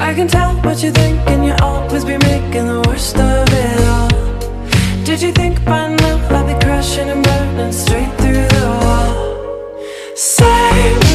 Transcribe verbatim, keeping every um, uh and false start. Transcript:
I can tell what you think, and you always be making the worst of it all. Did you think by now I'd be crashing and burning straight through the wall? Save